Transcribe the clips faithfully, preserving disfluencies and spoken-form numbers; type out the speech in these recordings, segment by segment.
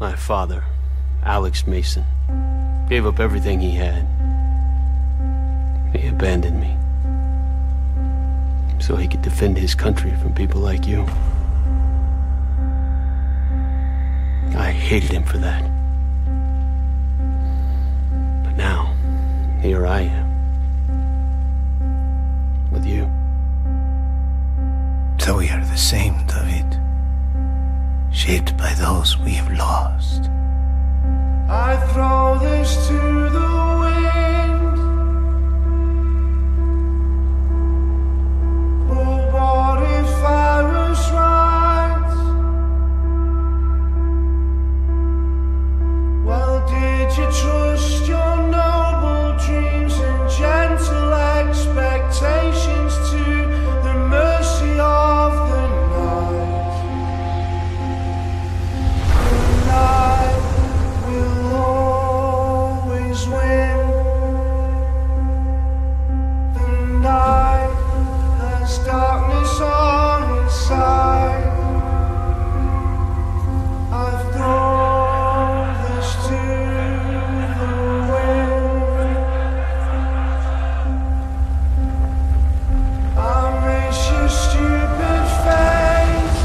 My father, Alex Mason, gave up everything he had. He abandoned me so he could defend his country from people like you. I hated him for that. But now, here I am. With you. So we are the same, David. Shaped by those we have lost. I throw this to the wind. But what if I was right? Well, did you trust your noble dreams and gentle expectations to the mercy of the night? The night will always win. The night has darkness on its side. I've thrown this to the wind. I miss your stupid face.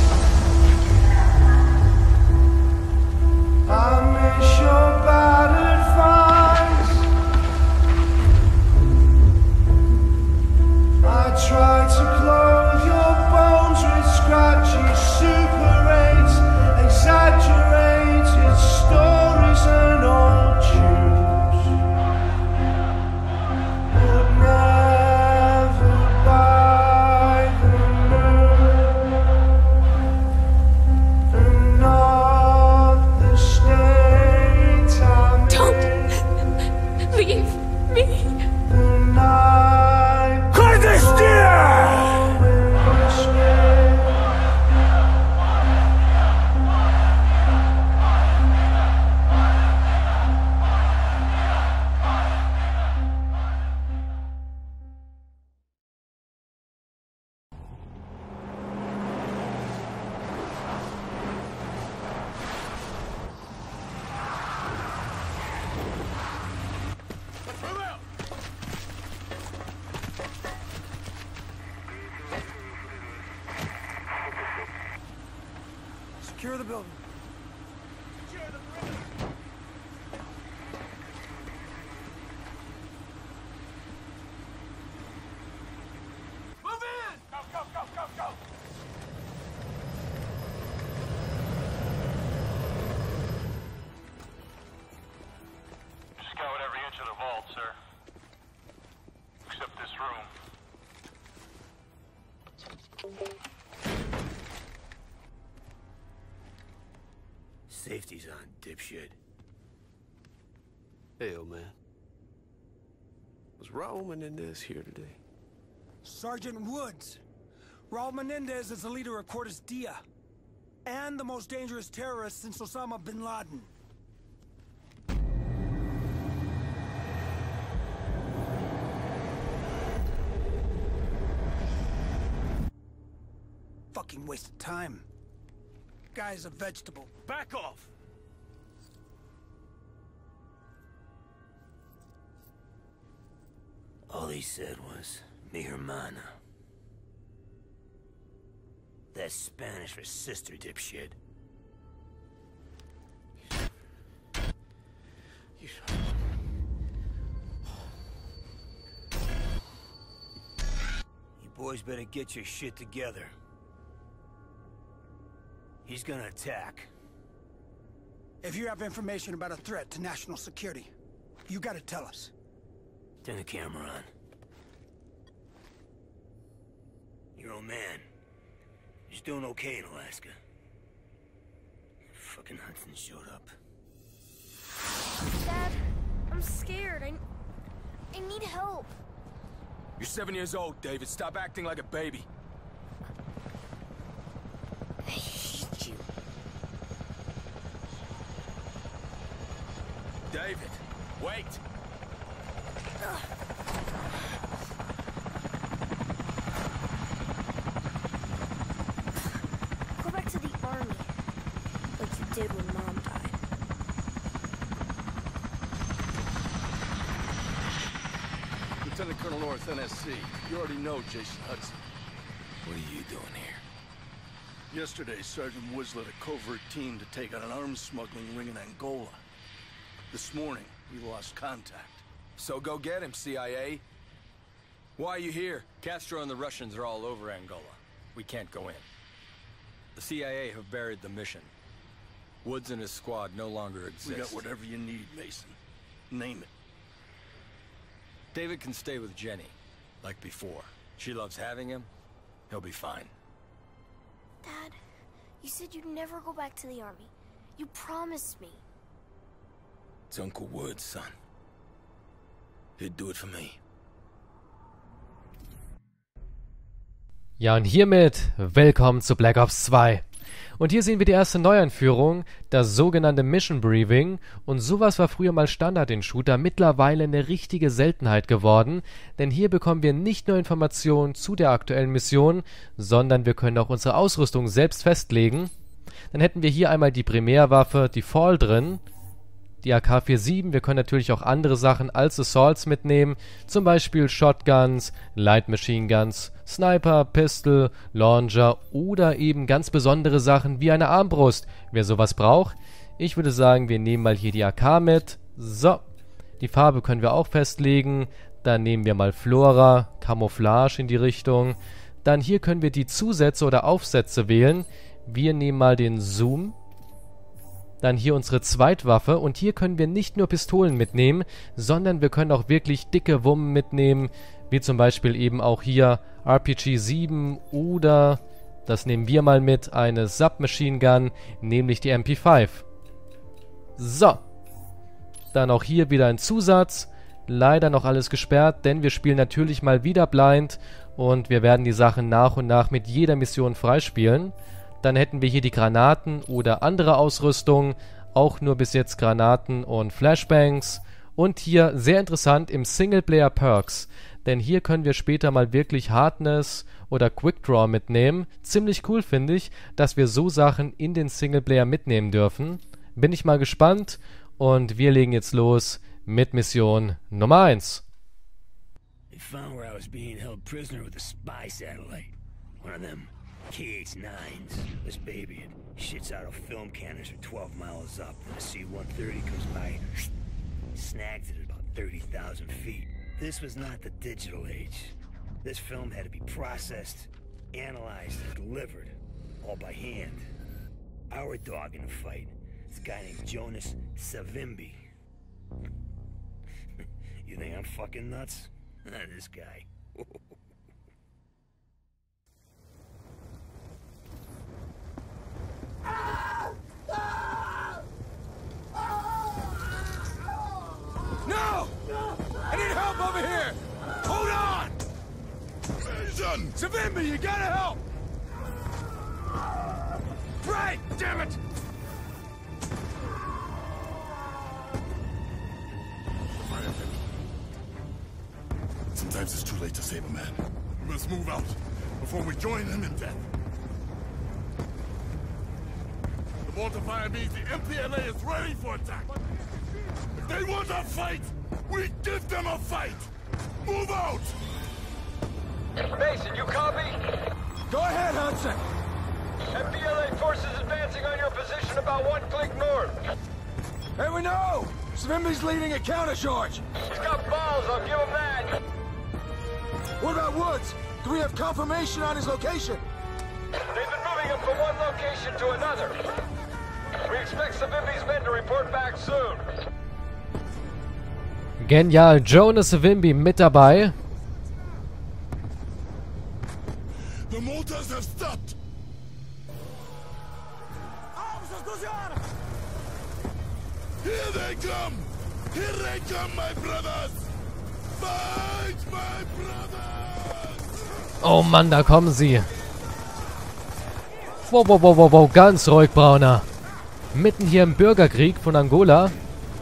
I miss your bad advice. I try to clothe your bones with scratchy Super eights, exaggerated stories and old tunes, but never by the moon, and not the state I'm Don't in. leave me. The night will always win. Secure the building. Move in! Go, go, go, go, go! Scout every inch of the vault, sir. Except this room. Safety's on, dipshit. Hey, old man. Was Raul Menendez here today? Sergeant Woods. Raul Menendez is the leader of Cortes Dia. And the most dangerous terrorist since Osama bin Laden. Fucking waste of time. Guy's a vegetable. Back off! All he said was, mi hermana. That's Spanish for sister, dipshit. You... You boys better get your shit together. He's gonna attack. If you have information about a threat to national security, you gotta tell us. Turn the camera on. Your old man. He's doing okay in Alaska. Fucking Hudson showed up. Dad, I'm scared. I, I need help. You're seven years old, David. Stop acting like a baby. I hate you. David, wait! Go back to the army, like you did when Mom died. Lieutenant Colonel North, N S C. You already know Jason Hudson. What are you doing here? Yesterday, Sergeant Woods led a covert team to take out an arms smuggling ring in Angola. This morning, we lost contact. So go get him, C I A. Why are you here? Castro and the Russians are all over Angola. We can't go in. The C I A have buried the mission. Woods and his squad no longer exist. We got whatever you need, Mason. Name it. David can stay with Jenny, like before. She loves having him. He'll be fine. Dad, you said you'd never go back to the army. You promised me. It's Uncle Woods, son. He'd do it for me. Ja, und hiermit willkommen zu Black Ops zwei. Und hier sehen wir die erste Neueinführung, das sogenannte Mission Briefing. Und sowas war früher mal Standard in Shooter, mittlerweile eine richtige Seltenheit geworden. Denn hier bekommen wir nicht nur Informationen zu der aktuellen Mission, sondern wir können auch unsere Ausrüstung selbst festlegen. Dann hätten wir hier einmal die Primärwaffe, die Fall drin, die A K siebenundvierzig. Wir können natürlich auch andere Sachen als Assaults mitnehmen, zum Beispiel Shotguns, Light Machine Guns, Sniper, Pistol, Launcher oder eben ganz besondere Sachen wie eine Armbrust, wer sowas braucht. Ich würde sagen, wir nehmen mal hier die A K mit. So, die Farbe können wir auch festlegen. Dann nehmen wir mal Flora, Camouflage in die Richtung. Dann hier können wir die Zusätze oder Aufsätze wählen. Wir nehmen mal den Zoom. Dann hier unsere Zweitwaffe und hier können wir nicht nur Pistolen mitnehmen, sondern wir können auch wirklich dicke Wummen mitnehmen, wie zum Beispiel eben auch hier R P G sieben oder, das nehmen wir mal mit, eine Submachine Gun, nämlich die M P fünf. So, dann auch hier wieder ein Zusatz, leider noch alles gesperrt, denn wir spielen natürlich mal wieder blind und wir werden die Sachen nach und nach mit jeder Mission freispielen. Dann hätten wir hier die Granaten oder andere Ausrüstung, auch nur bis jetzt Granaten und Flashbangs. Und hier, sehr interessant, im Singleplayer Perks, denn hier können wir später mal wirklich Hardness oder Quickdraw mitnehmen. Ziemlich cool finde ich, dass wir so Sachen in den Singleplayer mitnehmen dürfen. Bin ich mal gespannt und wir legen jetzt los mit Mission Nummer eins. They found where I was being held prisoner with a spy satellite. One of them K H nines. This baby, it shits out a film canister twelve miles up. Then a C one thirty comes by, snags it at about thirty thousand feet. This was not the digital age. This film had to be processed, analyzed, and delivered, all by hand. Our dog in the fight is a guy named Jonas Savimbi. You think I'm fucking nuts? This guy. No! I need help over here! Hold on! Mason! Savimbi, you gotta help! Right! Damn it! Sometimes it's too late to save a man. We must move out before we join him in death. The mortar fire means the M P L A is ready for attack. If they want a fight, we give them a fight. Move out! Mason, you copy? Go ahead, Hudson! M P L A forces advancing on your position about one click north. Hey, we know! Savimbi's leading a countercharge! He's got balls, I'll give him that! What about Woods? Do we have confirmation on his location? They've been moving him from one location to another. We expect Savimbi's men to report back soon. Genial, Jonas Savimbi mit dabei. The mortars have stopped. Here they come! Here they come, my brothers! Fight, my brothers! Oh Mann, da kommen sie. Wow, wow, wow, wow, wow, ganz ruhig, Brauner. Mitten hier im Bürgerkrieg von Angola.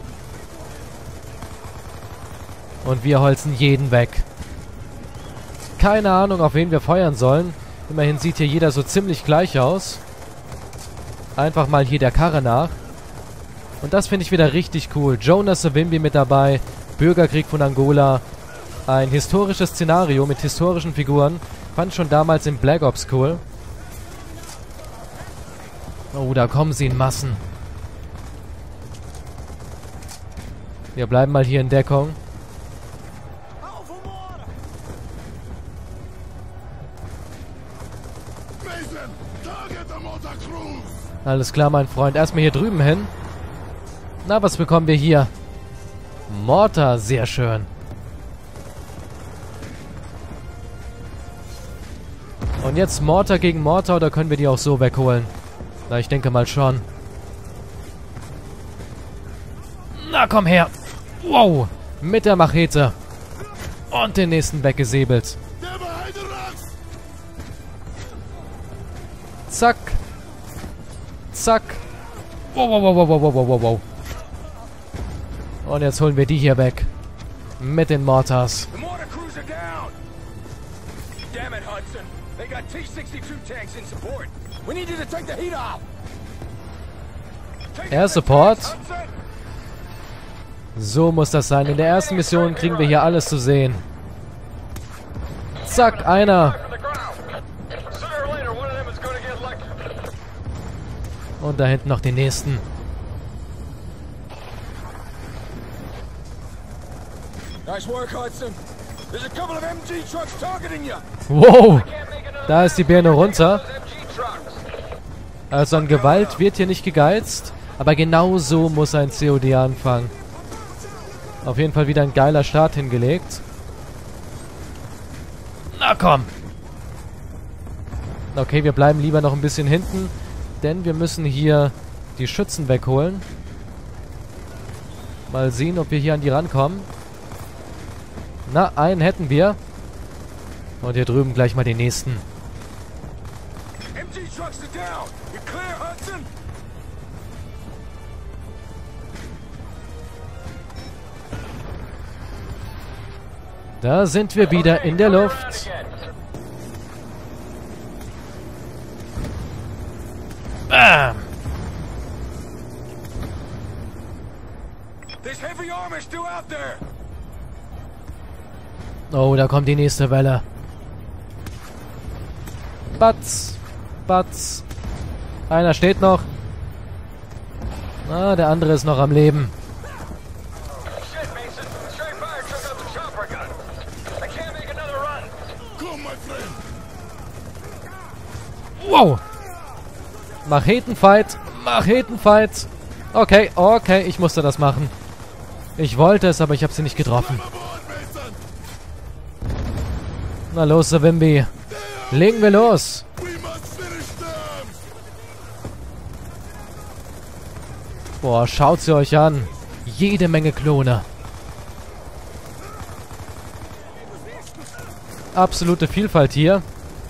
Und wir holzen jeden weg. Keine Ahnung, auf wen wir feuern sollen. Immerhin sieht hier jeder so ziemlich gleich aus. Einfach mal hier der Karre nach. Und das finde ich wieder richtig cool. Jonas Savimbi mit dabei. Bürgerkrieg von Angola. Ein historisches Szenario mit historischen Figuren. Fand schon damals in Black Ops cool. Oh, da kommen sie in Massen. Wir bleiben mal hier in Deckung. Alles klar, mein Freund. Erstmal hier drüben hin. Na, was bekommen wir hier? Mortar, sehr schön. Und jetzt Mortar gegen Mortar, oder können wir die auch so wegholen? Na, ich denke mal schon. Na, komm her. Wow, mit der Machete. Und den nächsten weggesäbelt. Zack. Zack. Wow, wow, wow, wow, wow, wow, wow, wow. Und jetzt holen wir die hier weg. Mit den Mortars. Air Support. So muss das sein. In der ersten Mission kriegen wir hier alles zu sehen. Zack, einer. Und da hinten noch den nächsten. Wow, da ist die Birne runter. Also an Gewalt wird hier nicht gegeizt. Aber genau so muss ein C O D anfangen. Auf jeden Fall wieder ein geiler Start hingelegt. Na komm. Okay, wir bleiben lieber noch ein bisschen hinten. Denn wir müssen hier die Schützen wegholen. Mal sehen, ob wir hier an die rankommen. Na, einen hätten wir. Und hier drüben gleich mal den nächsten. Da sind wir wieder in der Luft. Bam! Oh, da kommt die nächste Welle. Batz. Batz. Einer steht noch. Ah, der andere ist noch am Leben. Wow. Machetenfight. Machetenfight. Okay, okay, ich musste das machen. Ich wollte es, aber ich habe sie nicht getroffen. Na los, Savimbi. Legen wir los. Boah, schaut sie euch an. Jede Menge Klone. Absolute Vielfalt hier.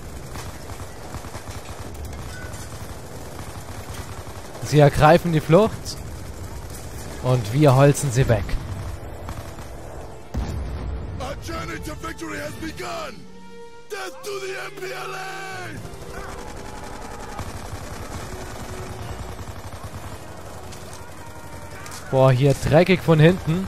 Sie ergreifen die Flucht. Und wir holzen sie weg. Boah, hier dreckig von hinten.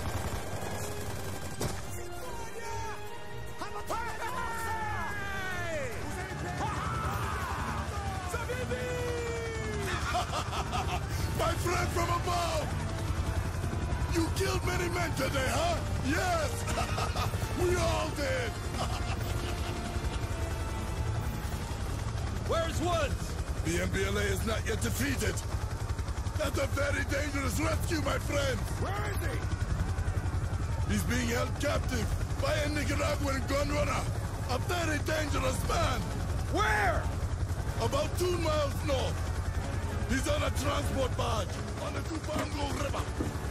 Where's Woods? The M P L A is not yet defeated. That's a very dangerous rescue, my friend. Where is he? He's being held captive by a Nicaraguan gun runner. A very dangerous man. Where? About two miles north. He's on a transport barge on the Cubango River.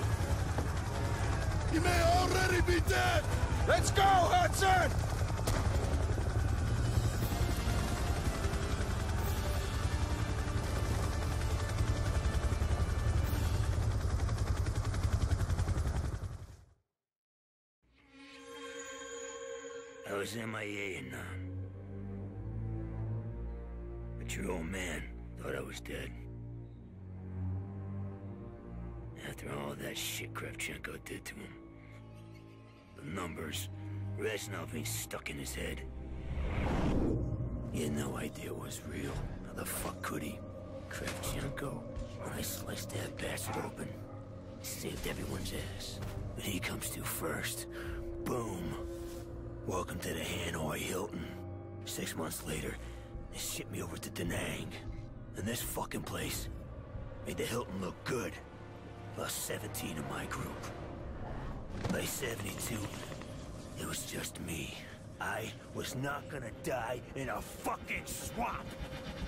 He may already be dead. Let's go, Hudson! I was M I A and uh, but your old man thought I was dead. After all that shit Kravchenko did to him. The numbers, Reznov ain't stuck in his head. He had no idea it was real. How the fuck could he? Kravchenko, when I sliced that bastard open, saved everyone's ass. But he comes to first. Boom. Welcome to the Hanoi Hilton. Six months later, they shipped me over to Da Nang. And this fucking place made the Hilton look good. Lost seventeen of my group. By seventy-two, it was just me. I was not gonna die in a fucking swamp!